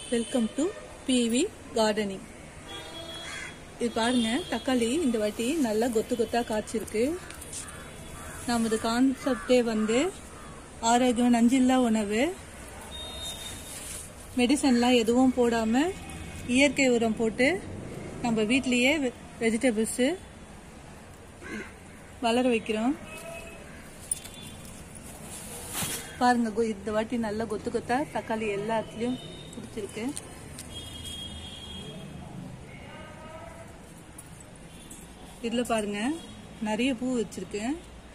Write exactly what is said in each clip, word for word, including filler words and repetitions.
Welcome to PV gardening. இது பாருங்க, தக்காளி இந்த வாட்டி நல்லா கொத்து கொத்தா காய்ச்சிருக்கு. நமது கான்செப்டே வந்து ஆரோக்கியம், நஞ்சில்லா உணவு, மெடிசன்லாம் எதுவும் போடாம இயற்கை உரம் போட்டு நம்ம வீட்லயே வெஜிடபிள்ஸ் வளர வைக்கிறோம். பாருங்க, இந்த வாட்டி நல்லா கொத்து கொத்தா தக்காளி எல்லாத்துலயும் பிடிச்சிருக்கு. இதுல பாருங்க நிறைய பூ வச்சிருக்கு.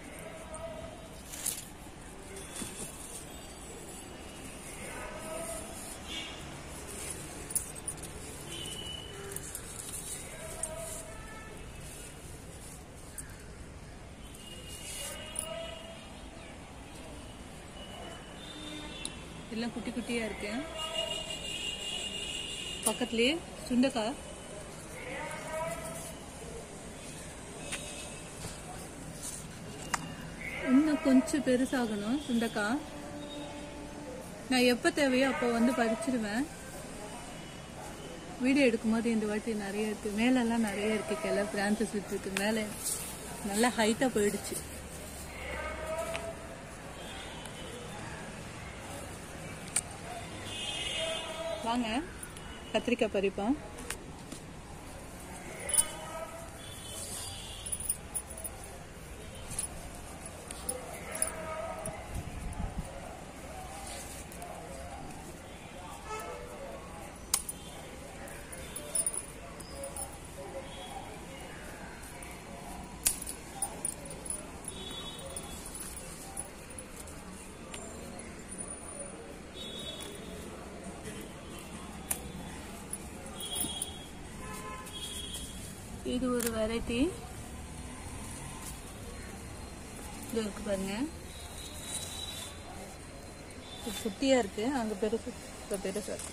எல்லாம் குட்டி குட்டியா இருக்கு. பக்கத்துலயே சுண்டைக்காய், இன்னும் கொஞ்சம் பெருசாகணும். சுண்டைக்காய் நான் எப்ப தேவையோ அப்போ வந்து பறிச்சிடுவேன். வீடியோ எடுக்கும் போது இந்த வாட்டி நிறைய இருக்கு. மேலெல்லாம் நிறைய இருக்கு, கிளை பிரான்சஸ் இருக்கு. மேலே நல்லா ஹைட்டா போயிடுச்சு. வாங்க கத்திரிக்காய் பறிப்போம். இது ஒரு வெரைட்டி. இது இருக்கு பாருங்க, குட்டியா இருக்கு. அங்க பெருசு பெருசா இருக்கு.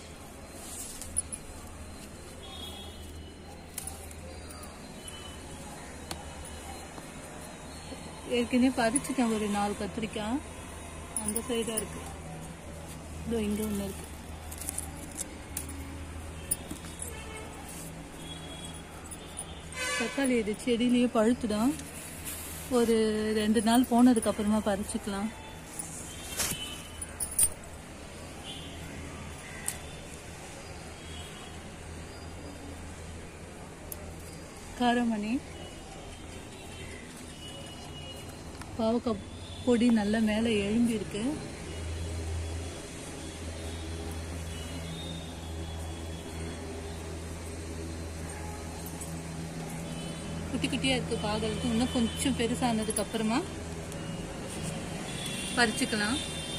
ஏற்கனவே பறிச்சுட்டேன் ஒரு நாலு கத்திரிக்காய். அந்த சைடா இருக்கு. இதோ இங்க ஒண்ணு இருக்கு. தக்காளி இது செடியிலேயே பழுத்துடும். ஒரு ரெண்டு நாள் போனதுக்கு அப்புறமா பறிச்சுக்கலாம். காரமணி, பாவக்காய் பொடி நல்லா மேலே எழும்பி இருக்கு. குட்டி குட்டியா இருக்கு பாக்கிறதுக்கு. இன்னும் கொஞ்சம் பெருசானதுக்கு அப்புறமா பறிச்சுக்கலாம்.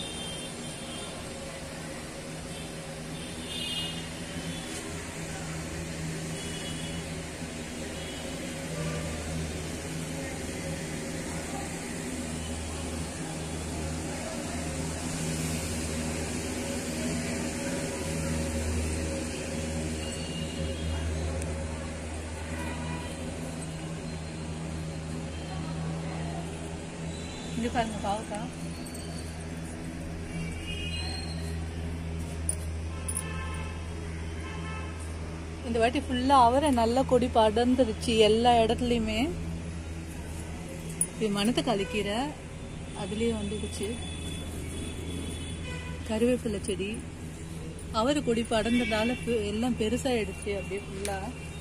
இங்க பாருங்க பாவக்காய். இந்த வாட்டி ஃபுல்லா அவரை நல்ல கொடி படர்ந்துருச்சு எல்லா இடத்துலயுமே. இது மணத்தக்காளி கீரை அதுலயே வந்துடுச்சு. கருவேப்பிலை செடி, அவரை கொடி படர்ந்ததால எல்லாம் பெருசாயிடுச்சு அப்படியே ஃபுல்லா.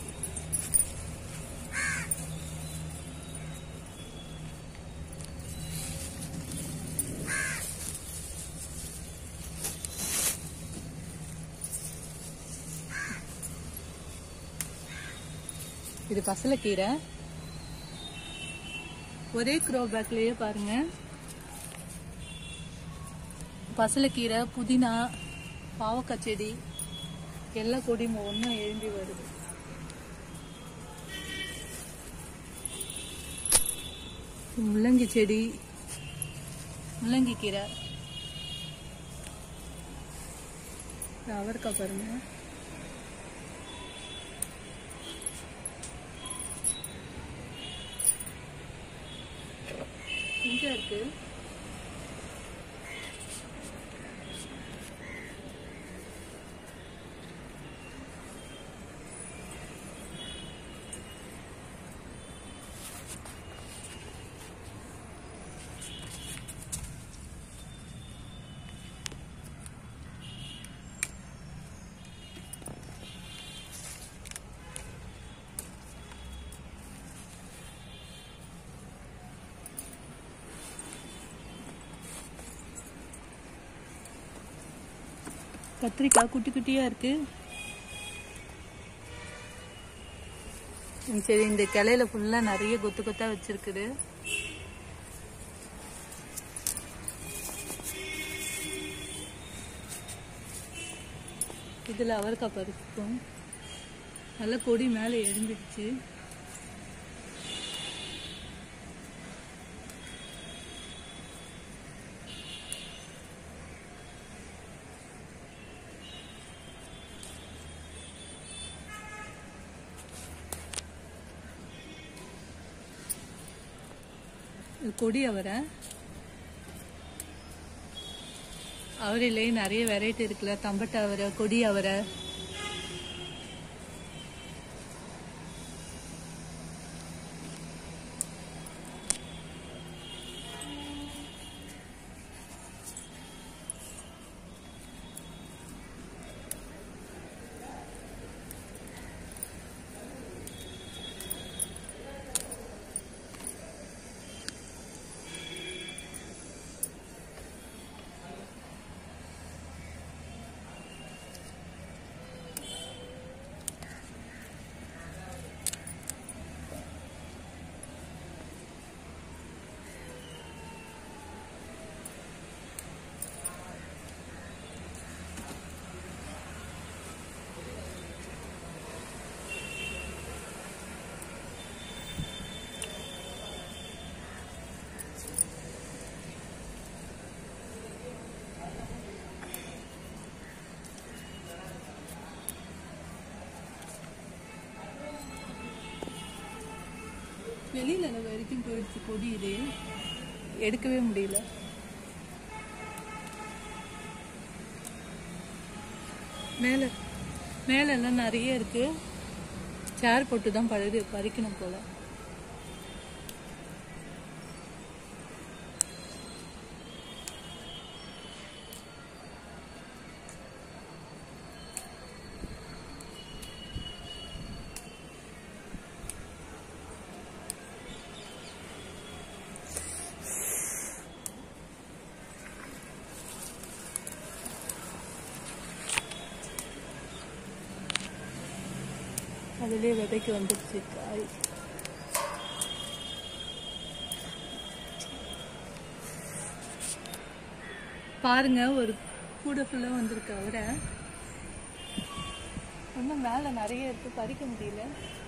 இது பசலைக்கீரை. ஒரே க்ரோ பேக்லயே பாருங்க, பசலைக்கீரை, புதினா, பாவக்காய் செடி எல்லா கொடியும் ஒன்னும் எழும்பி வருது. முள்ளங்கி செடி, முள்ளங்கி கீரை, அவரைக்காய் பாருங்க. இங்க இருக்கு. கத்திரிக்காய் குட்டி குட்டியா இருக்கு. சரி, இந்த கிளையில ஃபுல்லா நிறைய கொத்து கொத்தா வச்சிருக்குது. இதுல அவரைக்காய் பறிப்போம். நல்ல கொடி மேல எழுந்துடுச்சு. கொடி அவரை அவரையிலே நிறைய வெரைட்டி இருக்குல்ல. தம்பட்டை அவரை, கொடி அவரை, வெளியில வரைக்கும் போயிடுச்சு கொடி. இது எடுக்கவே முடியல. மேல மேல எல்லாம் நிறைய இருக்கு. சேர் போட்டு தான் பழகு பறிக்கணும் போல. அதுலயே விதைக்கு வந்துருச்சு காய். பாருங்க, ஒரு கூடை ஃபுல்லா வந்திருக்கு அவரை. இன்னும் மேல நிறைய இருக்கு, பறிக்க முடியல.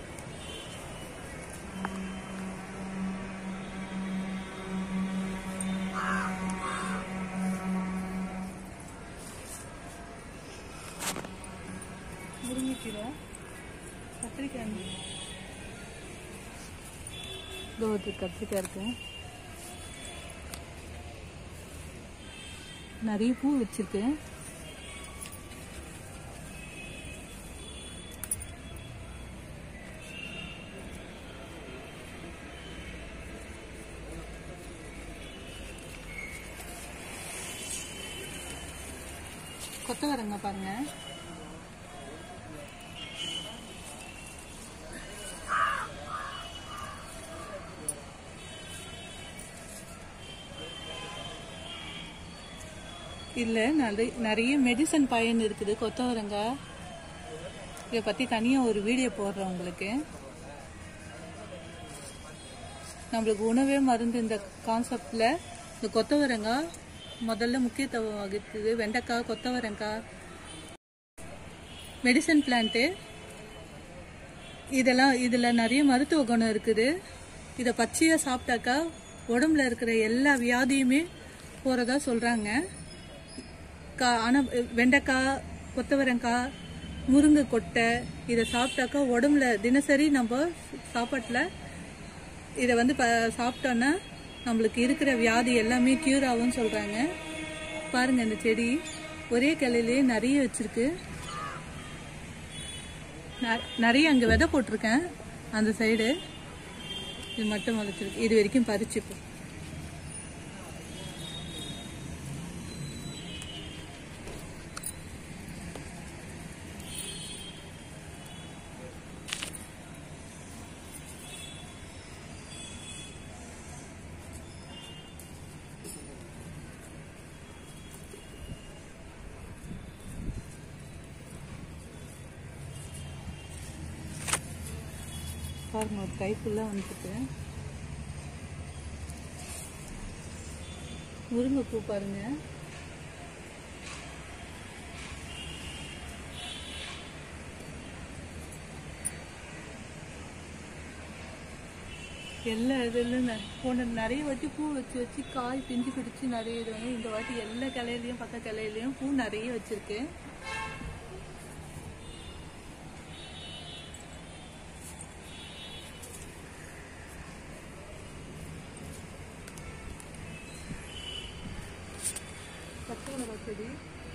முருங்கைக்கீரை, கத்திரிக்காய், ஒரு கத்திரிக்காய் இருக்கு. நிறைய பூ வச்சிருக்கு. கொத்தவரங்காய் பாருங்க. இதுல நிறைய நிறைய மெடிசன் பயன் இருக்குது கொத்தவரங்காய். இதை பத்தி தனியா ஒரு வீடியோ போடுறேன் உங்களுக்கு. நம்மளுக்கு உணவே மருந்து இந்த கான்செப்ட்ல இந்த கொத்தவரங்காய் முதல்ல முக்கியத்துவம் வகிக்குது. வெண்டைக்காய், கொத்தவரங்காய், மெடிசன் பிளான்ட்டு, இதெல்லாம் இதுல நிறைய மருத்துவ குணம் இருக்குது. இதை பச்சையா சாப்பிட்டாக்கா உடம்புல இருக்கிற எல்லா வியாதியுமே போறதா சொல்றாங்க. ஆனா வெண்டைக்காய், கொத்தவரங்காய், முருங்கை கொட்டை இதை சாப்பிட்டாக்கா உடம்புல தினசரி நம்ம சாப்பாட்டுல இதை வந்து சாப்பிட்டோன்னா நம்மளுக்கு இருக்கிற வியாதி எல்லாமே கியூர் ஆகும்னு சொல்றாங்க. பாருங்க, இந்த செடி ஒரே கிளையிலே நிறைய வச்சிருக்கு. நிறைய அங்க விதை போட்டிருக்கேன் அந்த சைடு. இது மட்டும் முளைச்சிருக்கு. இது வரைக்கும் பறிச்சுப்போம். பாருங்க, ஒரு கை ஃபுல்லாக வந்துட்டு. முருங்கைப்பூ பாருங்க, எல்லா இதிலும் போன நிறைய வாட்டி பூ வச்சு வச்சு காய் பிஞ்சு பிடிச்சி நிறைய இது வந்து இந்த வாட்டி எல்லா கிளையிலையும் பக்க கிளையிலையும் பூ நிறைய வச்சிருக்கு. பச்சை மிளகாய் செடி,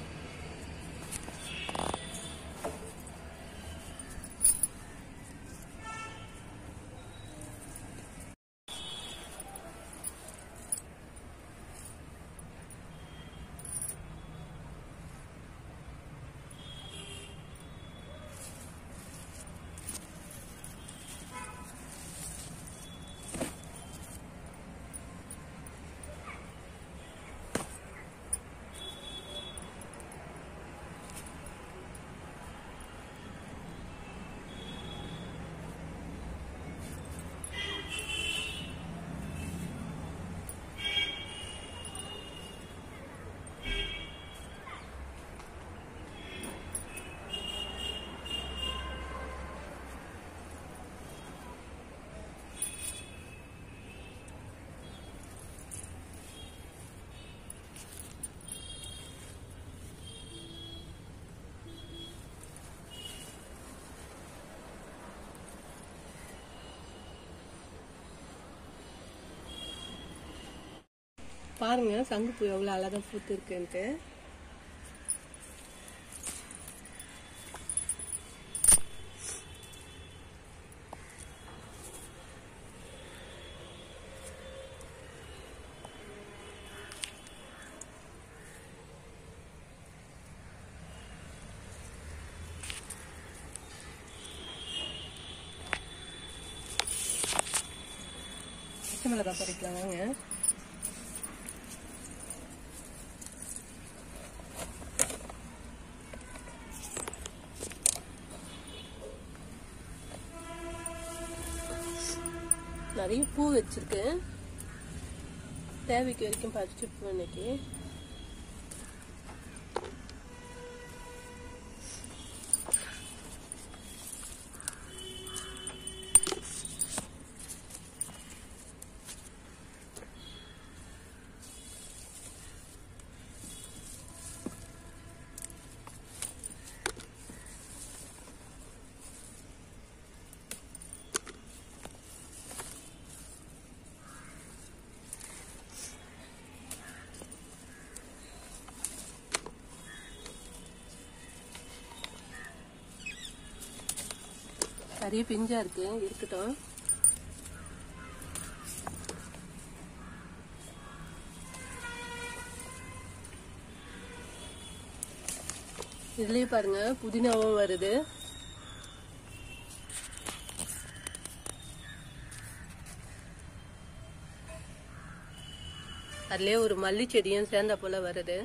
பாருங்க சங்குப்பூ எவ்வளோ அழகா பூத்து இருக்குன்ட்டு. பச்சை மிளகாய் பறிக்கலாம் வாங்க. நிறைய பூ வச்சிருக்கேன், தேவைக்கு வரைக்கும் பறிச்சு பூ இன்னைக்கு. நிறைய பிஞ்சா இருக்கு, இருக்கட்டும். இதுலயே பாருங்க புதினாவும் வருது. அதுலயே ஒரு மல்லி செடியும் சேர்ந்த போல வருது.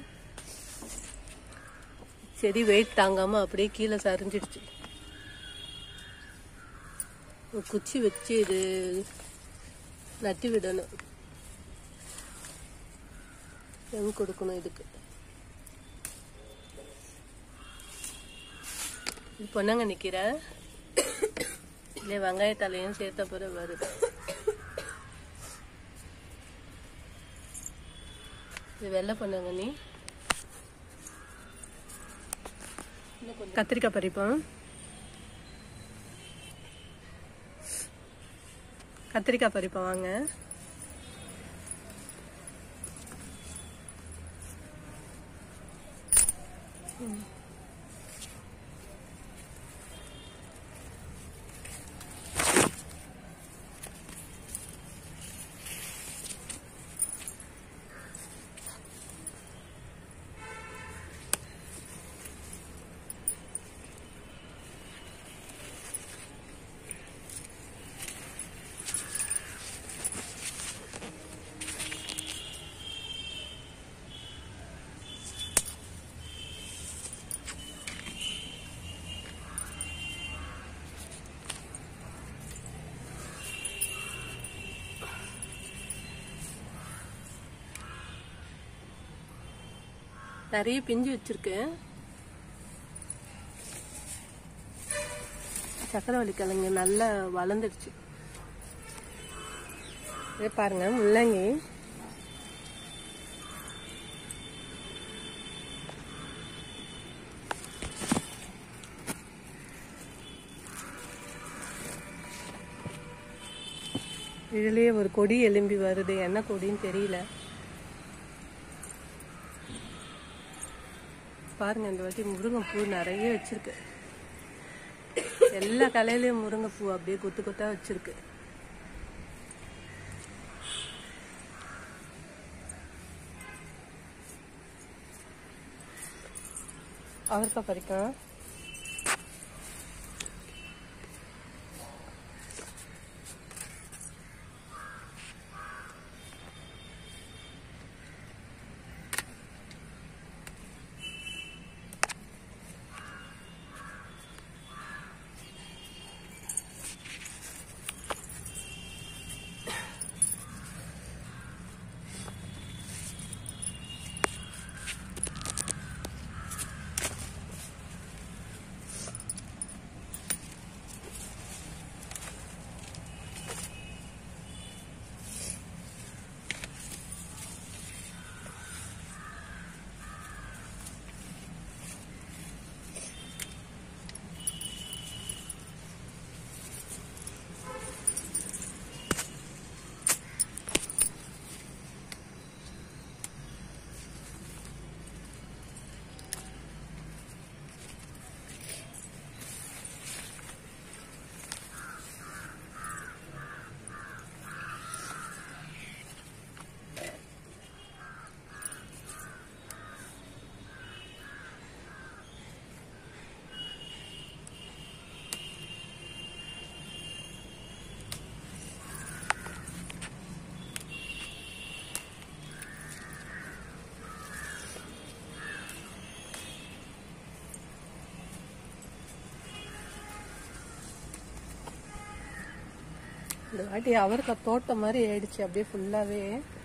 செடி வெயிட் தாங்காம அப்படியே கீழே சரிஞ்சிடுச்சு. குச்சி வச்சு இது நட்டி விடணும், எங்க கொடுக்கணும் இதுக்கு. இது பொன்னாங்க நிக்கிற இல்ல வெங்காயத்தாலையும் சேர்த்த பிறகு வருது. இது வெள்ளை பொன்னாங்க. நீ கத்திரிக்காய் பறிப்போம். கத்திரிக்காய் பறிப்போம் வாங்க. நிறைய பிஞ்சு வச்சிருக்கு. சக்கரவள்ளி கிழங்கு நல்லா வளர்ந்துடுச்சு. இதே பாருங்க முள்ளங்கி. இதுலயே ஒரு கொடி எலும்பி வருது, என்ன கொடின்னு தெரியல. பாருங்க இந்த வாட்டி முருங்கைப்பூ நிறைய வச்சிருக்கு. எல்லா கலையிலயும் முருங்கைப்பூ அப்படியே கொத்து கொத்தா வச்சிருக்கு. அவரைக்காய் பறிக்கலாம். இந்த வாட்டி அவரைக்காய் தோட்டம் மாதிரி ஆயிடுச்சு அப்படியே ஃபுல்லாவே.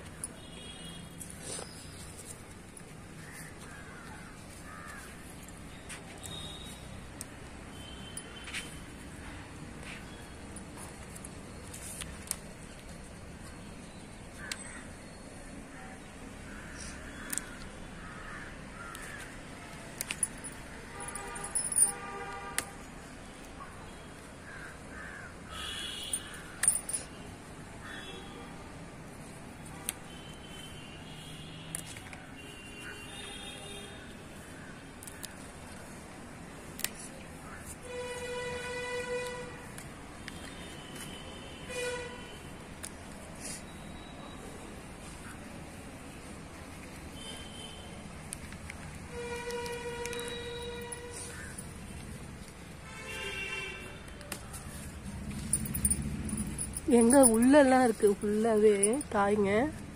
எங்க உள்ளெல்லாம் இருக்கு ஃபுல்லாவே காய்ங்க.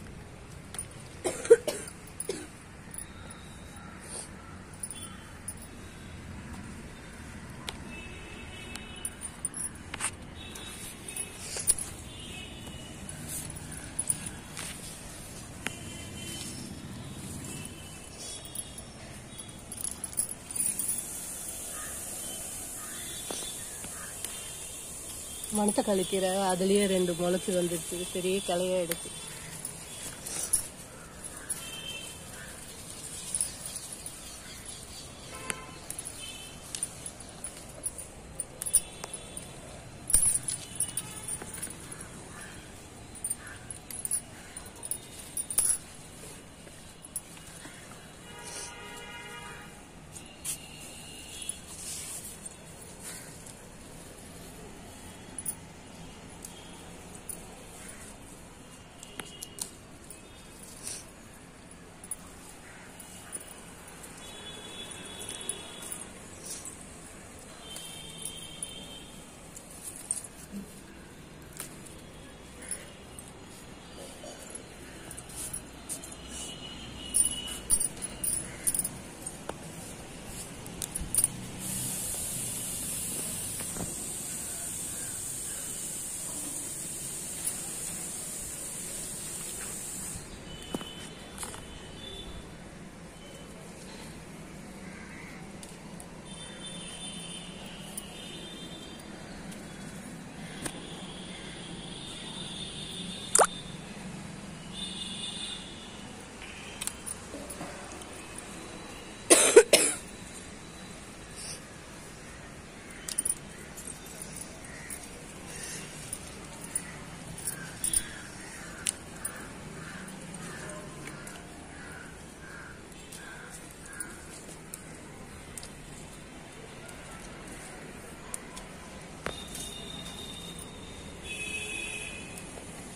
மணத்தக்காளி கீரை அதுலயே ரெண்டு முளைச்சு வந்துடுச்சு, பெரிய கிளையாயிடுச்சு.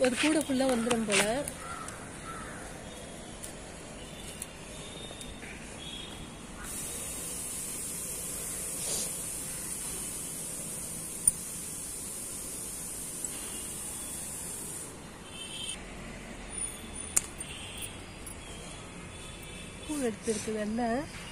ஒரு கூடை ஃபுல்லா வந்துடும் போல. பூ எடுத்துருக்கு வெள்ளை.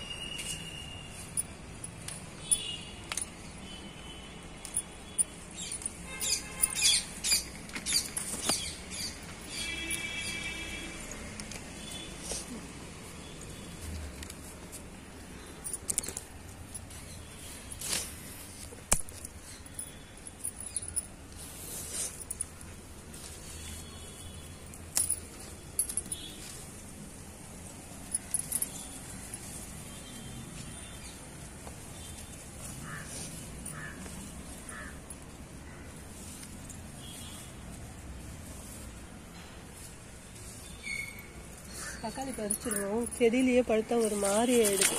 தக்காளி பறிச்சிடுவோம். செடியிலேயே பழுத்தா ஒரு மாதிரி ஆயிடுது.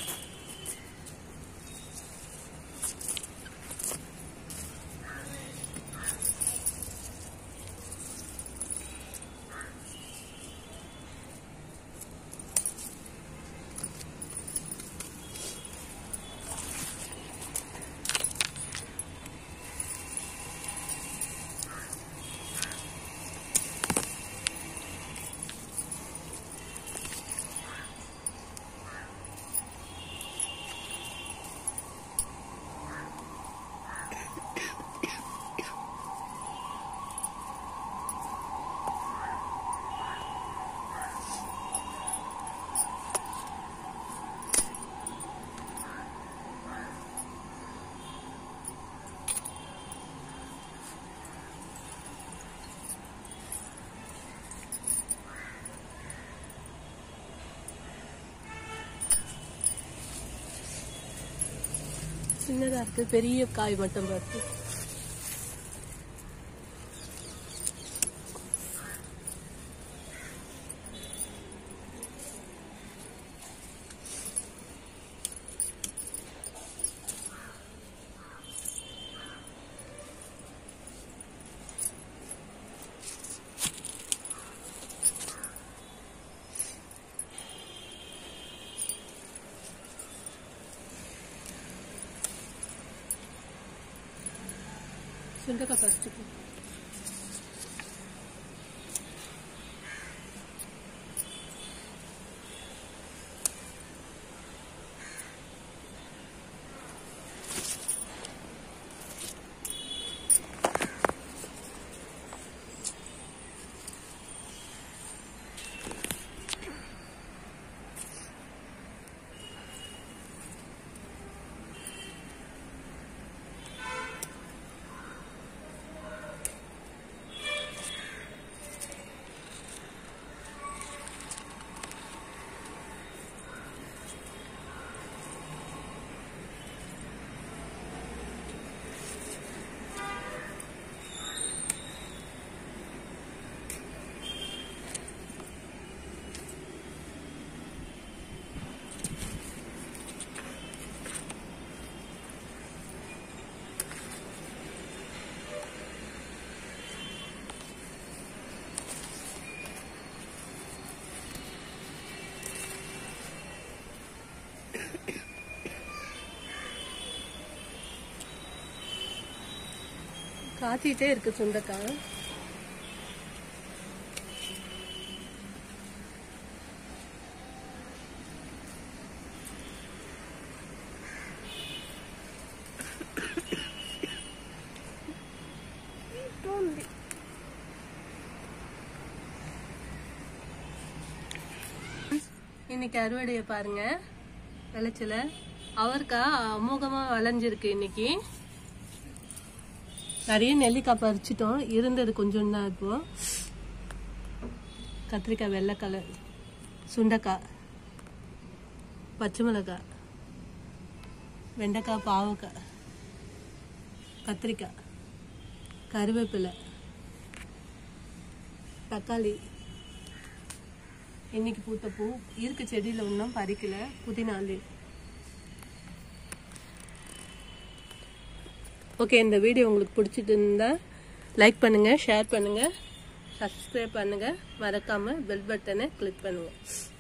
சின்னதா இருக்கு, பெரிய காய் மட்டும் பார்த்து. சுண்டக்காய் பறிச்சுக்கோ. காத்திட்டே இருக்கு சுண்டக்காய். இன்னைக்கு அறுவடைய பாருங்க. விளைச்சல அவரைக்காய் அமோகமா விளைஞ்சிருக்கு. இன்னைக்கு நிறைய நெல்லிக்காய் பறிச்சிட்டோம், இருந்தது கொஞ்சம் தான். இப்போ கத்திரிக்காய் வெள்ளை கலர், சுண்டைக்காய், பச்சை மிளகாய், வெண்டைக்காய், பாவக்காய், கத்திரிக்காய், கருவேப்பிலை, தக்காளி, இன்னைக்கு பூத்த பூ இருக்கு செடியில, ஒன்றும் பறிக்கல. புதினாலு. ஓகே, இந்த வீடியோ உங்களுக்கு பிடிச்சிட்டு இருந்தா லைக் பண்ணுங்க, ஷேர் பண்ணுங்க, சப்ஸ்கிரைப் பண்ணுங்க, மறக்காம பெல் பட்டனை கிளிக் பண்ணுங்க.